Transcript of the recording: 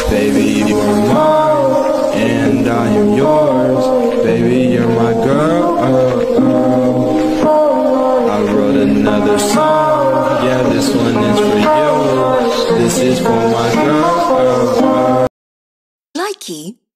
Baby, you are mine, and I am yours. Baby, you're my girl. I wrote another song. Yeah, this one is for you. This is for my girl. Likey.